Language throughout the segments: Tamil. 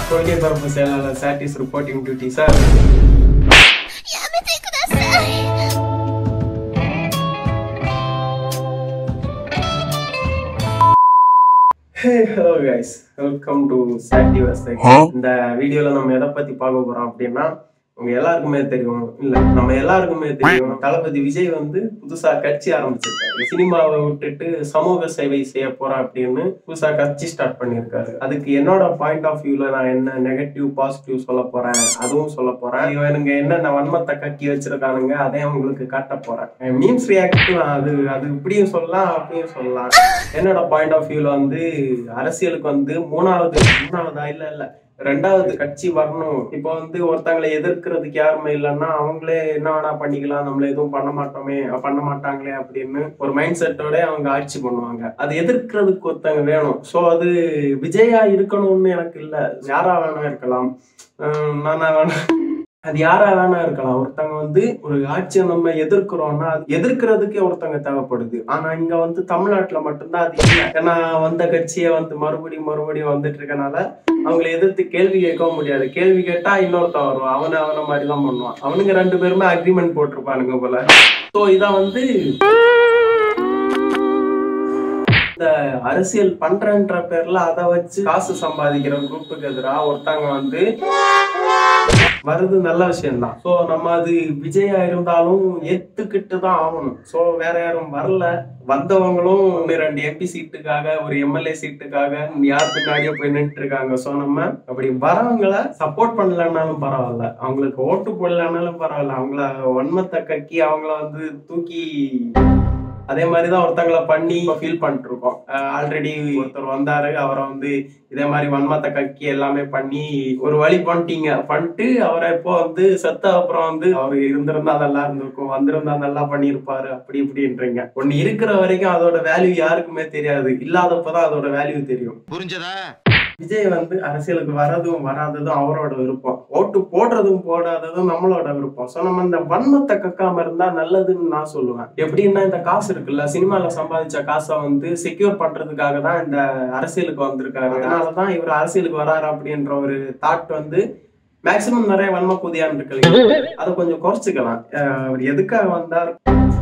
கொள்கை பரப்பு செயலாளர் சாட்டிஸ் reporting duty sir. Hey, hello guys, welcome to Sati Vasai. இந்த வீடியோல நம்ம எதை பத்தி பார்க்க போறோம் அப்படின்னா, உங்க எல்லாருக்குமே தெரியும், இல்ல நம்ம எல்லாருக்குமே தெரியும், தளபதி விஜய் வந்து புதுசா கட்சி ஆரம்பிச்சிருக்காரு. சினிமாவை விட்டுட்டு சமூக சேவை செய்ய போறேன் அப்படின்னு புதுசா கட்சி ஸ்டார்ட் பண்ணிருக்காரு. அதுக்கு என்னோட பாயிண்ட் ஆஃப் வியூல நான் என்ன நெகட்டிவ் பாசிட்டிவ் சொல்ல போறேன், அதுவும் சொல்ல போறேன். இவனுங்க என்னென்ன வன்மத்தை கக்கி வச்சிருக்கானுங்க அதையும் உங்களுக்கு காட்ட போறேன். மீம்ஸ் ரியாக்ட் அது இப்படியும் சொல்லலாம் அப்படியும் சொல்லலாம். என்னோட பாயிண்ட் ஆஃப் வியூல வந்து அரசியலுக்கு வந்து மூணாவதா இல்ல ரெண்டாவது கட்சி வரணும். இப்போ வந்து ஒருத்தங்களை எதிர்க்கிறதுக்கு யாருமே இல்லைன்னா அவங்களே என்ன வேணா பண்ணிக்கலாம், நம்மள எதுவும் பண்ண மாட்டாங்களே அப்படின்னு ஒரு மைண்ட் செட்டோட அவங்க ஆட்சி பண்ணுவாங்க. அது எதிர்க்கிறதுக்கு ஒருத்தங்க வேணும். ஸோ அது விஜயா இருக்கணும்னு எனக்கு இல்லை, யாரா வேணா இருக்கலாம், நானா வேணா, அது யாரா வேணா இருக்கலாம். ஒருத்தங்க வந்து ஒரு ஆட்சியை நம்ம எதிர்க்கிறோம்னா அது எதிர்க்கிறதுக்கே ஒருத்தங்க தேவைப்படுது. ஆனா இங்க வந்து தமிழ்நாட்டுல மட்டும்தான் அது இல்லை. ஏன்னா வந்த கட்சியை வந்து மறுபடியும் வந்துட்டு இருக்கனால அவங்களை எதிர்த்து கேள்வி கேட்கவும் முடியாது. கேள்வி கேட்டா இன்னொருத்தன் வருவான், அவனை மாதிரிதான் பண்ணுவான். அவனுங்க ரெண்டு பேருமே அக்ரிமெண்ட் போட்டிருப்பானுங்க போல. ஸோ இதான் வந்து இந்த அரசியல் பண்றன்ற பேர்ல அதை வச்சு காசு சம்பாதிக்கிற குரூப்புக்கு எதிராக ஒருத்தங்க வந்து வருது, நல்ல விஷயம்தான். ஸோ நம்ம அது விஜயா இருந்தாலும் ஏத்துக்கிட்டு தான் ஆகணும். ஸோ வேற யாரும் வரல, வந்தவங்களும் 2 MP சீட்டுக்காக ஒரு MLA சீட்டுக்காக யார் பின்னாடியோ போய் நின்று இருக்காங்க. ஸோ நம்ம அப்படி வரவங்களை சப்போர்ட் பண்ணலன்னாலும் பரவாயில்ல, அவங்களுக்கு ஓட்டு போடலன்னாலும் பரவாயில்ல, அவங்கள வன்மத்தை கக்கி அவங்கள வந்து தூக்கி அதே மாதிரிதான் ஒருத்தங்களை பண்ணி ஃபீல் பண்ணிட்டு இருக்கோம். ஆல்ரெடி ஒருத்தர் வந்தாரு, அவரை வந்து இதே மாதிரி வன்மத்தை கக்கி எல்லாமே பண்ணி ஒரு வழி பண்ணிட்டு அவரை இப்போ வந்து செத்த அப்புறம் வந்து அவர் இருந்திருந்தா நல்லா இருந்திருக்கும், வந்திருந்தா நல்லா பண்ணியிருப்பாரு அப்படி இப்படின்றீங்க. ஒண்ணு இருக்கிற வரைக்கும் அதோட வேல்யூ யாருக்குமே தெரியாது, இல்லாதப்பதான் அதோட வேல்யூ தெரியும். புரிஞ்சதா? விஜய் வந்து அரசியலுக்கு வரதும் வராததும் அவரோட விருப்பம், ஓட்டு போடுறதும் போடாததும் நம்மளோட விருப்பம். ஸோ நம்ம இந்த வன்மத்தை கக்காம இருந்தா நல்லதுன்னு நான் சொல்லுவேன். எப்படின்னா இந்த காசு இருக்குல்ல, சினிமால சம்பாதிச்ச காசை வந்து செக்யூர் பண்றதுக்காக தான் இந்த அரசியலுக்கு வந்திருக்காரு. அதனாலதான் இவர் அரசியலுக்கு வராரு அப்படின்ற ஒரு தாட் வந்து மேக்சிமம் நிறைய வன்ம குதியான் இருக்கு, அதை கொஞ்சம் குறைச்சிக்கலாம். அவர் எதுக்காக வந்தார்,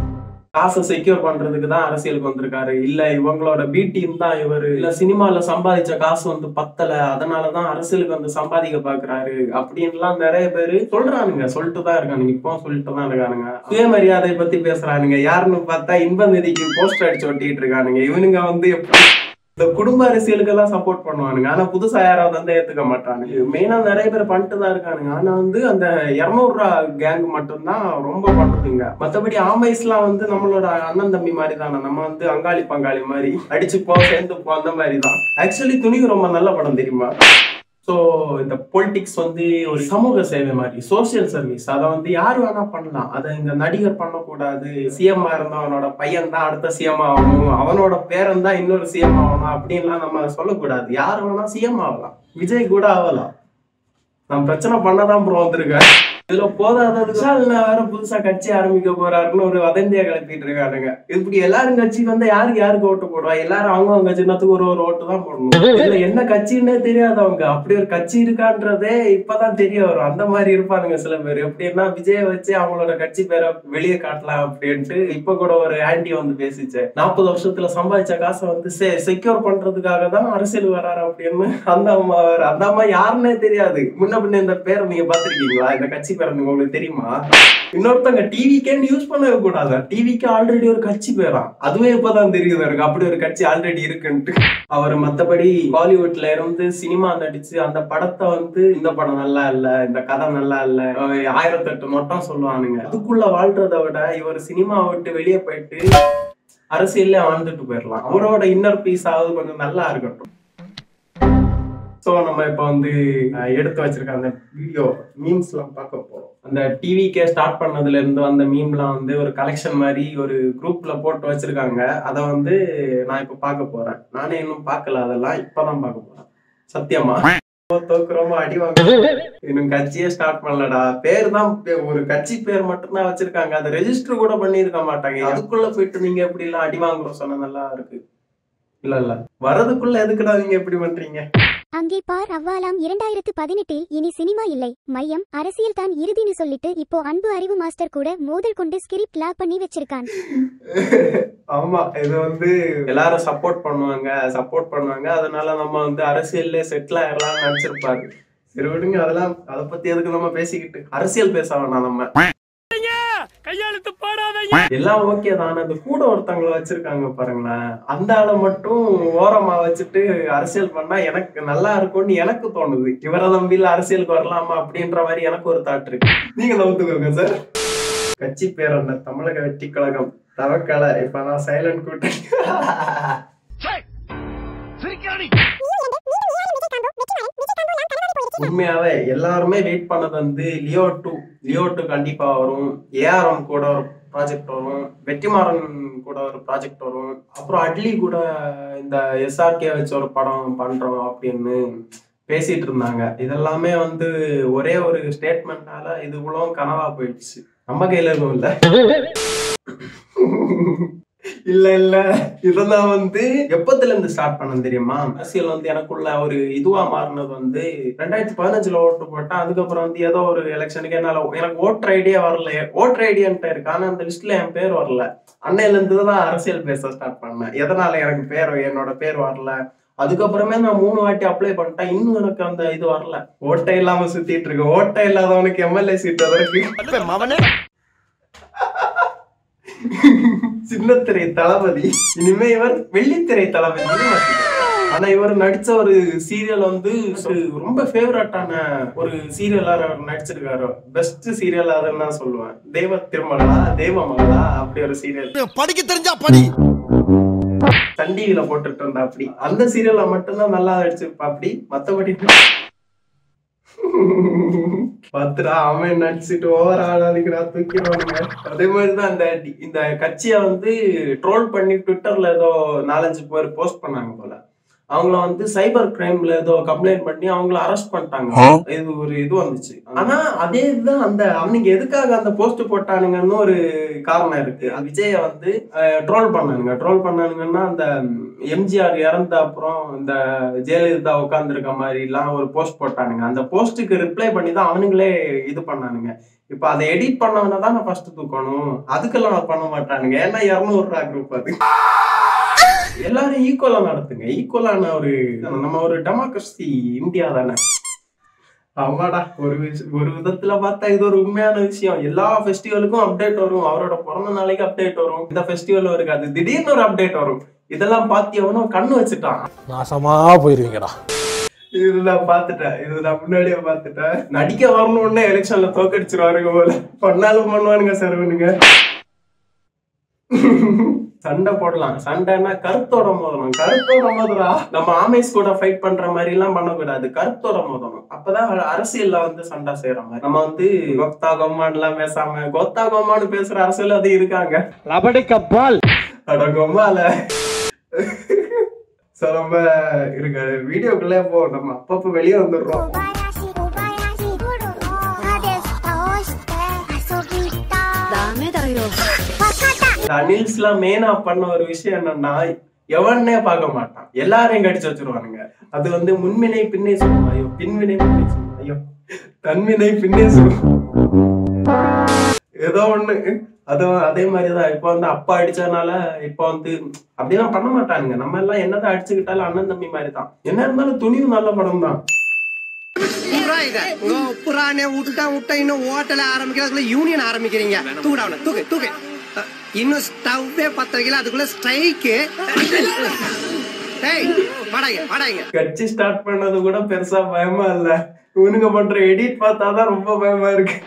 காசை செக்யூர் பண்றதுக்கு தான் அரசியலுக்கு வந்திருக்காரு, இல்ல இவங்களோட பி டீம் தான் இவரு, இல்ல சினிமால சம்பாதிச்ச காசு வந்து பத்தல அதனாலதான் அரசியலுக்கு வந்து சம்பாதிக்க பாக்குறாரு அப்படின்லாம் நிறைய பேரு சொல்லிட்டுதான் இருக்கானுங்க. இப்போ சொல்லிட்டுதான் இருக்கானுங்க. சுயமரியாதை பத்தி பேசுறானுங்க. யாருன்னு பார்த்தா இன்ப நிதிக்கு போஸ்டர் அடிச்சு ஒட்டிட்டு இருக்கானுங்க. இவனுங்க வந்து இந்த குடும்ப அரசியலுக்கு எல்லாம் சப்போர்ட் பண்ணுவானுங்க. ஆனா புதுசா யாராவது வந்து ஏத்துக்க மாட்டானுங்க. மெயினா நிறைய பேர் பண்ணிட்டு தான் இருக்கானுங்க. ஆனா வந்து அந்த 200 ரூபா கேங் மட்டும்தான் ரொம்ப பண்ணுதுங்க. மத்தபடி ஆமைஸ்லாம் வந்து நம்மளோட அண்ணன் தம்பி மாதிரி தானே, நம்ம வந்து அங்காளி பங்காளி மாதிரி அடிச்சு சேர்ந்து அந்த மாதிரி தான். ஆக்சுவலி துணிவு ரொம்ப நல்ல படம் தெரியுமா? ஸோ இந்த பொலிட்டிக்ஸ் வந்து ஒரு சமூக சேவை மாதிரி, சோசியல் சர்வீஸ். அதை வந்து யார் வேணா பண்ணலாம், அதை இந்த நடிகர் பண்ணக்கூடாது. சிஎம் இருந்தவனோட பையன் தான் அடுத்த சிஎம் ஆகணும், அவனோட பேரன் தான் இன்னொரு சிஎம் ஆகணும் அப்படின்லாம் நம்ம சொல்லக்கூடாது. யார் வேணா சிஎம் ஆகலாம், விஜய் கூட ஆகலாம். நான் பிரச்சனை பண்ணதான் ப்ரோ வந்திருக்கேன். இதுல போதாததுக்கு வேற புதுசா கட்சி ஆரம்பிக்க போறாருன்னு ஒரு வதந்தியா கிளப்பிட்டு இருக்கானுங்க. இப்படி எல்லாரும் கட்சிக்கு வந்து யாருக்கு ஓட்டு போடுவா, எல்லாரும் அவங்க சின்னத்துக்கு ஒரு ஓட்டு தான் போடணும். இதுல என்ன கட்சின்னே தெரியாதவங்க அப்படி ஒரு கட்சி இருக்கான்றதே இப்பதான் தெரிய வரும். அந்த மாதிரி இருப்பானுங்க சில பேர். எப்படின்னா விஜய வச்சு அவங்களோட கட்சி பேரை வெளியே காட்டலாம் அப்படின்ட்டு இப்ப கூட ஒரு ஆண்டி வந்து பேசிச்சு, 40 வருஷத்துல சம்பாதிச்ச காசை வந்து செக்யூர் பண்றதுக்காக தான் அரசியல் வராரு அப்படின்னு. அந்த அம்மா யாருன்னே தெரியாது. முன்ன பின்ன இந்த பேரை நீங்க பாத்திருக்கீங்களா, இந்த கட்சி உங்களுக்கு தெரியுமா? இன்னொருத்தங்க டிவிக்கே யூஸ் பண்ணவே கூடாது, டிவிக்கு ஆல்ரெடி ஒரு கட்சி பேராம். அதுவே இப்பதான் தெரியுது எனக்கு அப்படி ஒரு கட்சி ஆல்ரெடி இருக்குன்ட்டு. அவர் மத்தபடி பாலிவுட்ல இருந்து சினிமா நடிச்சு அந்த படத்தை வந்து இந்த படம் நல்லா இல்ல, இந்த கதை நல்லா இல்ல, 1008 நோட்டம் சொல்லுவானுங்க. அதுக்குள்ள வாழ்றதை விட இவர் சினிமா விட்டு வெளியே போயிட்டு அரசியல்ல வாழ்ந்துட்டு போயிடலாம். அவரோட இன்னர் பீஸ் ஆகுது கொஞ்சம் நல்லா இருக்கட்டும். ஸோ நம்ம இப்போ வந்து எடுத்து வச்சிருக்க அந்த வீடியோ மீம்ஸ்லாம் பார்க்க போறோம். அந்த டிவிக்கே ஸ்டார்ட் பண்ணதுல இருந்து அந்த மீம்லாம் வந்து ஒரு கலெக்ஷன் மாதிரி ஒரு குரூப்ல போட்டு வச்சிருக்காங்க. அதை வந்து நான் இப்போ பார்க்க போறேன். நானே இன்னும் பார்க்கல, அதெல்லாம் இப்பதான் பார்க்க போறேன். சத்தியமா தோக்குறோமா அடி வாங்க, இன்னும் கட்சியே ஸ்டார்ட் பண்ணலடா. பேர் தான், ஒரு கட்சி பேர் மட்டும்தான் வச்சிருக்காங்க, அதை ரெஜிஸ்டர் கூட பண்ணியிருக்க மாட்டாங்க. அதுக்குள்ள போயிட்டு நீங்க எப்படி எல்லாம் அடி வாங்குறோம் சொன்ன நல்லா இருக்கு. இல்ல வரதுக்குள்ள எதுக்குடா நீங்க எப்படி பண்றீங்க? அங்கே பார் அவ்வாலாம் 2018 இனி சினிமா இல்லை மையம் அரசியல் தான் இறுதின்னு சொல்லிட்டு இப்போ அன்பு அறிவு மாஸ்டர் கூட மோதல் கொண்டு ஸ்கிரிப்ட் லாக் பண்ணி வச்சிருக்கான். ஆமா, இது வந்து எல்லாரும் சப்போர்ட் பண்ணுவாங்க. அதனால நம்ம வந்து அரசியல்ல செட்டில் ஆயிடலாம் நினைச்சிருப்பாரு. சரி விடுங்க, அதெல்லாம் அதை பத்தி எதுக்கு நம்ம பேசிக்கிட்டு அரசியல் பேச வேணாம். நம்ம கையெழுத்து போடாதீங்க, எல்லாம் ஓகே தான். அந்த கூட ஒருத்தவங்களை வச்சிருக்காங்க பாருங்களேன், அந்த ஆளை மட்டும் ஓரமா வச்சுட்டு அரசியல் பண்ணா எனக்கு நல்லா இருக்கும்னு எனக்கு தோணுது. இவரை நம்பில அரசியலுக்கு வரலாமா அப்படின்ற மாதிரி எனக்கு ஒரு தாட் இருக்கு. நீங்க நம்புத்துக்கோங்க சார். கட்சி பேர் என்ன? தமிழக வெற்றி கழகம் தவக்கலை. இப்ப நான் சைலண்ட் கூட்டணி. உண்மையாவே எல்லாருமே வெயிட் பண்ணது வந்து லியோ 2 கண்டிப்பா வரும். ஏஆர்எம் கூட ஒரு ப்ராஜெக்ட் வரும், வெற்றிமாறன் கூட ஒரு ப்ராஜெக்ட் வரும், அப்புறம் அட்லி கூட இந்த எஸ்ஆர்கே வச்சு ஒரு படம் பண்றோம் அப்படின்னு பேசிட்டு இருந்தாங்க. இதெல்லாமே வந்து ஒரே ஒரு ஸ்டேட்மெண்டால இது இவ்வளவு கனவா போயிடுச்சு. நம்ம கையில எதுவும் இல்ல. இதெல்லாம் வந்து எப்பத்துல இருந்து ஸ்டார்ட் பண்ண தெரியுமா? அரசியல் வந்து எனக்குள்ள ஒரு இதுவா மாறினது வந்து 2015 ஓட்டு போட்டேன். அதுக்கப்புறம் வந்து ஏதோ ஒரு எலெக்ஷனுக்கு எனக்கு ஓட்டர் ஐடியா வரல. ஓட்டர் ஐடியான்ட்டு இருக்கு, ஆனா அந்த லிஸ்ட்ல என் பேர் வரல. அன்னையில இருந்து தான் அரசியல் பேச ஸ்டார்ட் பண்ணேன். எதனால எனக்கு என்னோட பேர் வரல. அதுக்கப்புறமே நான் 3 வாட்டி அப்ளை பண்ணிட்டேன், இன்னும் எனக்கு அந்த இது வரல. ஓட்டை இல்லாம சுத்திட்டு இருக்கு. ஓட்டை இல்லாதவனுக்கு எம்எல்ஏ சீட் அதற்கு சின்னத்திரை தளபதி, இனிமே இவர் வெள்ளித்திரை தளபதி. ஆனா இவர் நடிச்ச ஒரு சீரியல் வந்து ரொம்ப ஃபேவரட்டான ஒரு சீரியலா நடிச்சிருக்காரு. பெஸ்ட் சீரியல் அதுன்னு சொல்லுவேன். தேவமகளா அப்படி ஒரு சீரியல் படிக்க தெரிஞ்சா படி சன் டிவில போட்டுட்டு இருந்தா. அப்படி அந்த சீரியல்ல மட்டும்தான் நல்லா நடிச்சிருப்பா. அப்படி மத்தபடி பத்துரா அவன் நடிச்சுட்டு ஓவர் ஆடாதீங்கடா தூக்கிடுவானுங்க. அதே மாதிரிதான் இந்த கட்சியை வந்து ட்ரோல் பண்ணி ட்விட்டர்ல ஏதோ 4-5 பேர் போஸ்ட் பண்ணாங்க போல. அவங்கள வந்து சைபர் கிரைம்ல ஏதோ கம்ப்ளைண்ட் பண்ணி அவங்கள அரெஸ்ட் பண்ணிட்டாங்க. இது ஒரு இது வந்துச்சு. ஆனா அதே இதுதான் அந்த அவனுக்கு எதுக்காக அந்த போஸ்ட் போட்டானுங்கன்னு ஒரு காரணம் இருக்கு. விஜய வந்து ட்ரோல் பண்ணானுங்கன்னா அந்த எம்ஜிஆர் இறந்த அப்புறம் இந்த ஜெயலலிதா உட்கார்ந்துருக்க மாதிரி எல்லாம் ஒரு போஸ்ட் போட்டானுங்க. அந்த போஸ்டுக்கு ரிப்ளை பண்ணி தான் அவனுங்களே இது பண்ணானுங்க. இப்ப அதை எடிட் பண்ணவன தான் நான் ஃபர்ஸ்ட் தூக்கணும். அதுக்கெல்லாம் பண்ண மாட்டானுங்க. ஏன்னா 200 குரூப் அது. எல்லாரும் ஈக்குவலா நடத்துங்க. ஈக்குவலான நம்ம ஒரு டெமோக்ரஸி இந்தியா தானே. ஆமாடா, ஒரு விதத்துல பார்த்தா இது ஒரு உண்மையான விஷயம். எல்லா ஃபெஸ்டிவலுக்கும் அப்டேட் வரும். அவரோட பிறந்த நாளைக்கு அப்டேட் வரும். இந்த ஃபெஸ்டிவல் இருக்காது, திடீர்னு ஒரு அப்டேட் வரும். இதெல்லாம் பாத்தியவனோ கண்ணு வச்சுட்டான். நாசமா போயிருவீங்கடா. இதெல்லாம் பாத்துட்டேன், இது நான் முன்னாடியே பாத்துட்டேன். நடிக்க வரணும்னு எலெக்ஷன்ல தோக்கடிச்சிருவாருங்க போல. பண்ணாலும் பண்ணுவானுங்க சரவனுங்க. சண்டை போடலாம். சண்டைன்னா கருத்தோட மோதணும். நம்ம ஆமேஸ் கூட ஃபைட் பண்ற மாதிரி எல்லாம் பண்ணக்கூடாது. கருத்தோட மோதணும். அப்பதான் அரசியல்ல வந்து சண்டை செய்யற மாதிரி. நம்ம வந்து கோத்தா கொம்மான் எல்லாம் பேசாம கோத்தா கொம்மான்னு பேசுற அரசியல் அது இருக்காங்க. லபடிக்கப்பால் அட கொம்மால ரொம்ப இருக்க வீடியோக்குள்ளே போ. நம்ம அப்பப்ப வெளியே வந்துடுறோம். அனில்ஸ்லாம் மெயினா பண்ண ஒரு விஷயம் என்னன்னா, எவனே பார்க்க மாட்டான், எல்லாரையும் கடிச்சு வச்சிருவானுங்க. அது வந்து முன்வினை பின்னே சொல்லுவோம். ஐயோ பின்வினை பின்னே சொல்லுவோம். ஐயோ தன்வினை பின்னே சொல்லுவோம். ஏதோ ஒண்ணு. அதே மாதிரிதான் இப்ப வந்து அப்பா அடிச்சதுனால இப்ப வந்து அப்படிலாம் பண்ண மாட்டானுங்க. நம்ம எல்லாம் என்னதான் அடிச்சுக்கிட்டாலும் அண்ணன் தம்பி மாதிரி தான். என்ன இருந்தாலும் துணிவு நல்ல படம் தான். இன்னும் ஹோட்டல ஆரம்பிக்கிறதுக்குள்ள யூனியன் ஆரம்பிக்கிறீங்க. தூக்கு இன்னும் ஸ்டவ்வே பத்த வைக்கல, அதுக்குள்ள ஸ்ட்ரைக்கு. கட்சி ஸ்டார்ட் பண்ணது கூட பெருசா பயமா இல்ல. இவனுங்க பண்ற எடிட் பார்த்தாதான் ரொம்ப பயமா இருக்கு.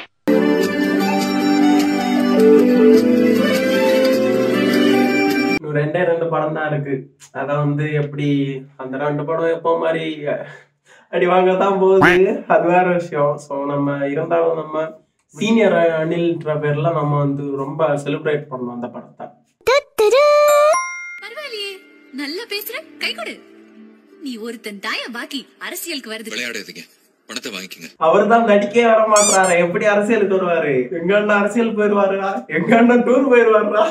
ரெண்டே 2 படம் தான் இருக்கு. அத வந்து எப்படி அந்த 2 படம் எப்போ மாதிரி அடி வாங்கத்தான் போகுது, அது வேற விஷயம். ஸோ நம்ம இருந்தாலும் நம்ம சீனியர் அனில்ன்ற பேர்ல நம்ம வந்து ரொம்ப செலிப்ரேட் பண்ணோம் அந்த படத்தை. பரவாயில்லையே, நல்லா பேசுற, கை கொடு. நீ ஒருத்தன் தாயா பாக்கி அரசியலுக்கு வருது. விளையாடுறீங்க, பணத்தை வாங்கிக்கங்க. அவர் தான் நடிக்கே வர மாட்டாரு. எப்படி அரசியலுக்கு வருவாரு? எங்க அண்ணன் அரசியல் போயிருவாருடா, எங்க அண்ணன் டூர் போயிருவாருடா.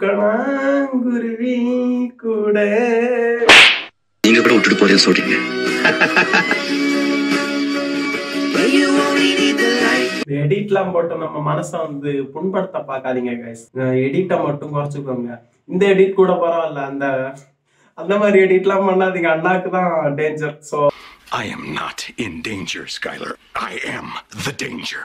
தூக்கணாங்குருவி கூட நீங்க கூட விட்டுட்டு போறேன்னு சொல்றீங்க. எடிட்லாம் போட்டு நம்ம மனசை வந்து புண்படுத்த பாக்காதீங்க கைஸ். எடிட்டை மட்டும் குறைச்சுக்கோங்க. இந்த எடிட் கூட பரவாயில்ல, அந்த மாதிரி எடிட்லாம் பண்ணாதீங்க. அண்ணாக்கு தான் danger. So I am not in danger, Skylar. I am the danger.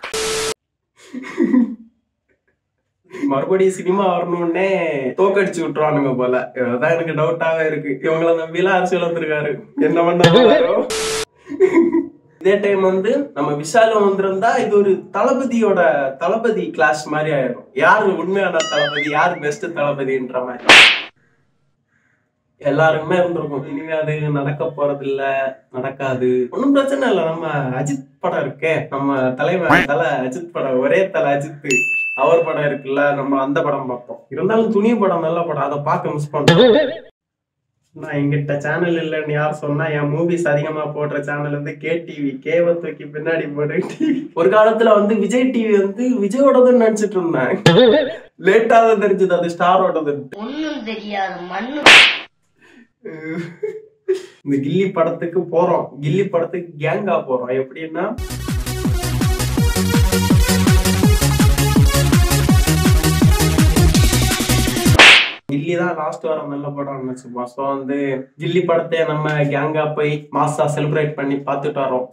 மறுபடியும் சினிமா வரணும்னே தோக்கடிச்சு விட்டுருவானுங்க போல. அதான் எனக்கு டவுட்டாவே இருக்கு. இவங்கள நம்பிலாம் அரசியல் வந்திருக்காரு, என்ன பண்ணாரோ. இதே டைம் வந்து நம்ம விஷாலும் வந்திருந்தா இது ஒரு தளபதி கிளாஸ் மாதிரி ஆயிடும். யாரு உண்மையான தளபதி, யாரு பெஸ்ட் தளபதின்ற மாதிரி எல்லாருக்குமே இருந்திருக்கும். இனிமே அது நடக்க போறது இல்ல, நடக்காது. ஒன்னும் பிரச்சனை இல்ல. நம்ம அஜித் படம் இருக்கே, நம்ம தலைவர் தலை அஜித் படம், ஒரே தலை அஜித், அவர் படம் இருக்குல்ல, நம்ம அந்த படம் பார்ப்போம். இருந்தாலும் துணி படம் நல்ல படம், அதை பார்க்க மிஸ் பண்றோம். நான் எங்கிட்ட சேனல் இல்லைன்னு யார் சொன்னா, என் மூவிஸ் அதிகமா போடுற சேனல் வந்து KTV, கேவ தூக்கி பின்னாடி போடு டிவி. ஒரு காலத்துல வந்து விஜய் டிவி வந்து விஜயோடதுன்னு நினைச்சிட்டு இருந்தேன். லேட்டா தான் தெரிஞ்சது அது ஸ்டாரோடது. ஒண்ணும் தெரியாது மண்ணு. இந்த கில்லி படத்துக்கு போறோம், கில்லி படத்துக்கு கேங்கா போறோம். எப்படின்னா கில்லி தான் லாஸ்ட் வர நல்ல படம் நினைச்சுப்போம். ஸோ வந்து கில்லி படத்தை நம்ம கேங்கா போய் மாசா செலிப்ரேட் பண்ணி பார்த்துட்டு வரோம்.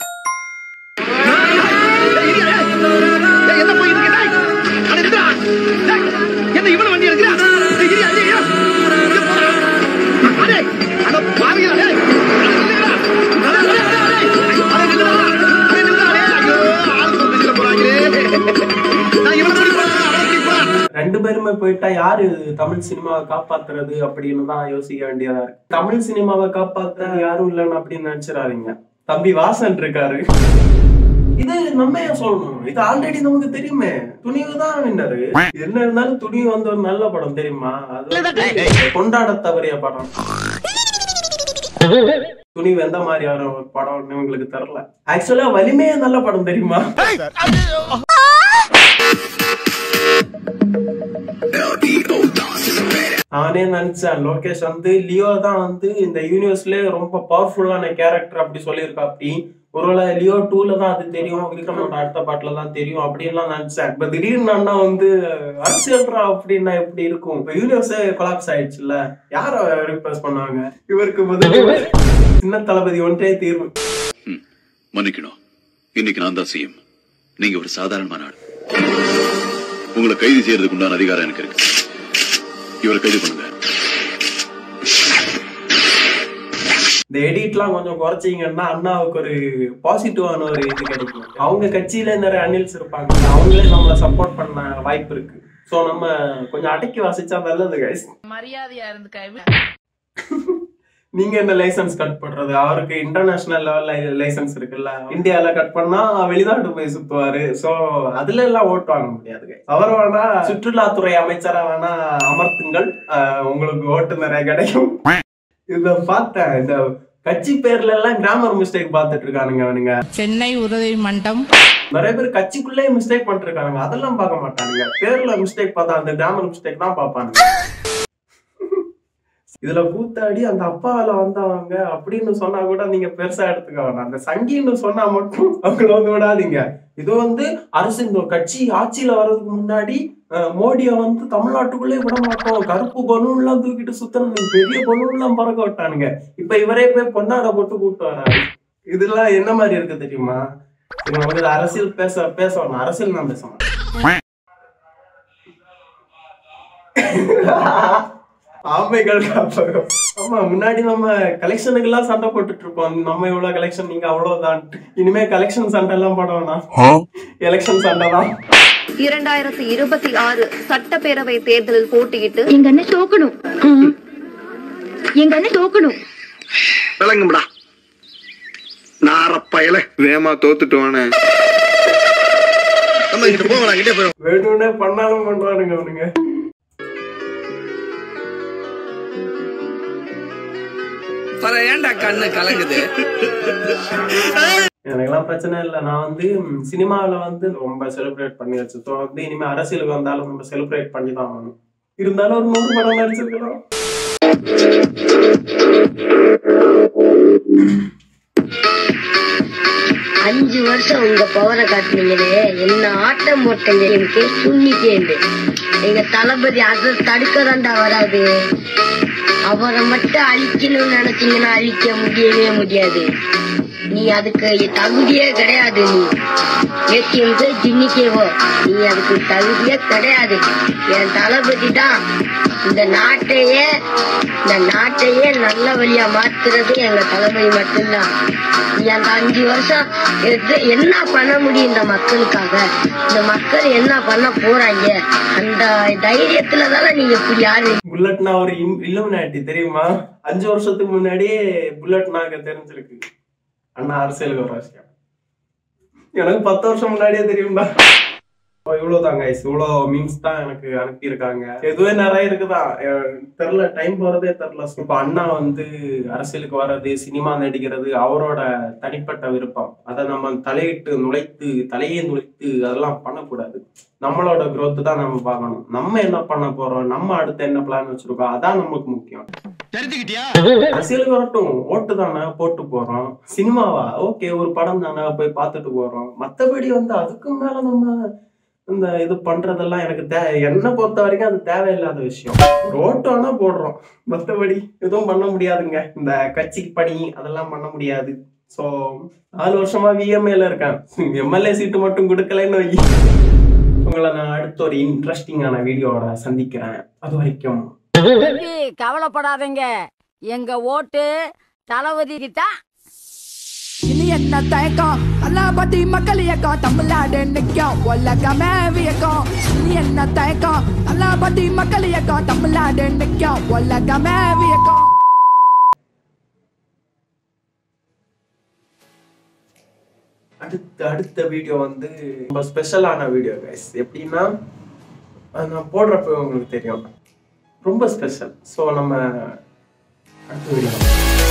ரெண்டு பேருமே போயிட்டா யாரு தமிழ் சினிமாவை காப்பாத்துறது அப்படின்னு தான் யோசிக்க வேண்டியதா இருக்கு. தமிழ் சினிமாவை காப்பாத்த யாரும் இல்லைன்னு அப்படின்னு நினைச்சிடாதீங்க. தம்பி வாசன் இருக்காரு. இது நம்ம ஏன் சொல்லணும், இது ஆல்ரெடி நமக்கு தெரியுமே. துணிவு தான் வின்னரு. என்ன இருந்தாலும் துணிவு வந்து ஒரு நல்ல படம் தெரியுமா, அது கொண்டாட தவறிய படம். துணிவு எந்த மாதிரியான ஒரு படம்னு உங்களுக்கு தெரியல. ஆக்சுவலா வலிமையே நல்ல படம் தெரியுமா. நானே நினைச்சேன் லோகேஷ் வந்து லியோ தான் வந்து இந்த யூனிவர்ஸ்லயே ரொம்ப பவர்ஃபுல்லான கேரக்டர் அப்படி சொல்லியிருக்கா. அப்படி ஒருவேளை லியோ 2ல தான் அது தெரியும், விக்ரமோட அடுத்த பாட்டுல தான் தெரியும் அப்படின்லாம் நினைச்சேன். இப்ப திடீர்னு அண்ணா வந்து அரசியல்ரா அப்படின்னா எப்படி இருக்கும். இப்ப யூனிவர்ஸே கொலாப்ஸ் ஆயிடுச்சுல்ல, யார ரிப்ளேஸ் பண்ணாங்க. இவருக்கு முதல்ல சின்ன தளபதி ஒன்றே தீர்வு. மன்னிக்கணும், இன்னைக்கு நான் தான் சிஎம், நீங்க ஒரு சாதாரணமான ஆள். உங்களை கைது செய்யறதுக்கு உண்டான அதிகாரம் எனக்கு இருக்கு. இவரை கைது பண்ணுங்க. இந்த எடிட்லாம் கொஞ்சம் குறைச்சிங்கன்னா அண்ணாவுக்கு ஒரு பாசிட்டிவான ஒரு இது கிடைக்கும். அவங்க கட்சியில நிறைய அணில்ஸ் இருப்பாங்க, அவங்களே நம்மளை சப்போர்ட் பண்ண வாய்ப்பு இருக்கு. சோ நம்ம கொஞ்சம் அடக்கி வாசிச்சா நல்லது கைஸ். மரியாதையா இருந்து நீங்க என்ன லைசன்ஸ் கட் பண்றது, அவருக்கு இன்டர்நேஷனல் லெவல்ல லைசன்ஸ் இருக்குல்ல. இந்தியால கட் பண்ணா வெளிநாட்டு போய் சுத்துவாரு. சோ அதுல எல்லாம் ஓட்டு வாங்க முடியாது. அவர் வேணா சுற்றுலாத்துறை அமைச்சரா வேணா அமர்த்துங்கள், உங்களுக்கு ஓட்டு நிறைய கிடைக்கும். இத பார்த்தேன், இந்த கட்சி பேர்ல எல்லாம் கிராமர் மிஸ்டேக் பார்த்துட்டு இருக்கானுங்க அவனுங்க. சென்னை உதவி மண்டம் நிறைய பேர் கட்சிக்குள்ளே மிஸ்டேக் பண்ணிட்டு இருக்காங்க, அதெல்லாம் பார்க்க மாட்டானுங்க. பேர்ல மிஸ்டேக் பார்த்தா அந்த கிராமர் மிஸ்டேக் தான் பார்ப்பானுங்க. இதுல கூத்தாடி அந்த அப்பாவில வந்தவங்க அப்படின்னு சொன்னா கூட நீங்க பெருசா எடுத்துக்க வேணாம். அந்த சங்கின்னு சொன்னா மட்டும் அவங்கள வந்து விடாதீங்க. இது வந்து அரசு இந்த கட்சி ஆட்சியில வர்றதுக்கு முன்னாடி மோடிய வந்து தமிழ்நாட்டுக்குள்ளே விட மாட்டோம், கருப்பு பலூன் எல்லாம் தூக்கிட்டு சுத்தணும், பெரிய பலூன் எல்லாம் பறக்க விட்டானுங்க. இப்ப இவரே போய் பொன்னாட போட்டு கூப்பிட்டு வராரு. இதெல்லாம் என்ன மாதிரி இருக்கு தெரியுமா. நமக்கு அரசியல் பேசணும், அரசியல் நான் பேசணும். ஆமைகள் காப்பகம். ஆமா, முன்னாடி நம்ம கலெக்ஷனுக்கு எல்லாம் சண்டை போட்டுட்டு இருப்போம். நம்ம எவ்வளவு கலெக்ஷன், நீங்க அவ்வளவுதான். இனிமே கலெக்ஷன் சண்டை எல்லாம் போடுவோம்னா எலெக்ஷன் சண்டை தான். 2026 சட்டப்பேரவை தேர்தலில் போட்டியிட்டு எங்க அண்ணன் தோக்கணும், எங்க அண்ணன் தோக்கணும். விளங்கும்டா நாரப்பயல வேமா தோத்துட்டு வானே. வேணும்னே பண்ணாலும் பண்றானுங்க அவனுங்க. ஏன்டா கண்ணு கலங்குது. எனக்கெல்லாம் பிரச்சனை இல்லை. நான் வந்து சினிமாவில வந்து ரொம்ப செலிப்ரேட் பண்ணி வச்சு வந்து இனிமே அரசியலுக்கு வந்தாலும் நம்ம செலிப்ரேட் பண்ணி தான் ஆகணும். இருந்தாலும் ஒரு 100 படம் நடிச்சிருக்கலாம். 5 வருஷம் உங்க பவரை காட்டுனீங்களே, என்ன ஆட்டம் போட்டீங்க. எனக்கு சுண்ணிக்கேண்டு எங்க தளபதி அதை தடுக்கதாண்டா வராது. அவரை மட்டும் அழிக்கணும்னு நினைச்சீங்கன்னா அழிக்க முடியவே முடியாது. நீ அதுக்கு தகுதியே கிடையாது. நீ ஏடிஎம்கே ஜின்னிக்கேவோ நீ அதுக்கு தகுதியே கிடையாது. என் தளபதி தான் இந்த நாட்டையே நல்ல வழியா மாத்துறது எங்க தளபதி மட்டும்தான். அந்த 5 வருஷம் என்ன பண்ண முடியும் இந்த மக்களுக்காக? இந்த மக்கள் என்ன பண்ண போறாங்க? அந்த தைரியத்துல தானே நீங்க இப்படி யாரு புல்லட்னா ஒரு இல்லுமினாட்டி தெரியுமா? 5 வருஷத்துக்கு முன்னாடியே புல்லட்னாக்க தெரிஞ்சிருக்கு. அண்ணா அரசியலுக்கு ஒரு விஷயம் எனக்கு 10 வருஷம் முன்னாடியே தெரியும்டா. இவ்வளவுதாங்க, இவ்வளவு மீம்ஸ் தான் எனக்கு அனுப்பியிருக்காங்க. எதுவே நிறைய இருக்குதான், தெரியல, டைம் போறதே தெரியல. இப்ப அண்ணா வந்து அரசியலுக்கு வர்றது, சினிமா நடிக்கிறது அவரோட தனிப்பட்ட விருப்பம். அதை நம்ம தலையே நுழைத்து அதெல்லாம் பண்ணக்கூடாது. நம்மளோட growth தான் நம்ம பார்க்கணும். நம்ம என்ன பண்ண போறோம், நம்ம அடுத்து என்ன பிளான் வச்சிருக்கோம், அதான் நமக்கு முக்கியம். அரசியலுக்கு வரட்டும், ஓட்டு தானே போட்டு போறோம். சினிமாவா ஓகே, ஒரு படம் தானே போய் பார்த்துட்டு போறோம். மத்தபடி வந்து அதுக்கு மேல நம்ம இந்த இது பண்றதெல்லாம் எனக்கு என்ன பொறுத்த வரைக்கும் அது தேவையில்லாத விஷயம். ஓட்டு வேணா போடுறோம், மத்தபடி எதுவும் பண்ண முடியாதுங்க. இந்த கட்சிக்கு பணி அதெல்லாம் பண்ண முடியாது. ஸோ 4 வருஷமா விஎம்ஏல இருக்கேன். எம்எல்ஏ சீட்டு மட்டும் கொடுக்கலன்னு வை. உங்களை நான் அடுத்த ஒரு இன்ட்ரெஸ்டிங்கான வீடியோவோட சந்திக்கிறேன். அது வரைக்கும் கவலைப்படாதீங்க, எங்க ஓட்டு தளபதிக்கு தான். இனி என்ன தயக்கம், தளபதி மக்கள் இயக்கம் தமிழ்நாடு நிற்கும் உலகமே வியக்கம். இனி என்ன தயக்கம், தளபதி மக்கள் இயக்கம் தமிழ்நாடு நிற்கும் உலகமே வியக்கம். அடுத்த வீடியோ வந்து ரொம்ப ஸ்பெஷலான வீடியோ கைஸ். எப்படின்னா நான் போடுறப்ப உங்களுக்கு தெரியும், ரொம்ப ஸ்பெஷல். ஸோ நம்ம அடுத்த வீடியோ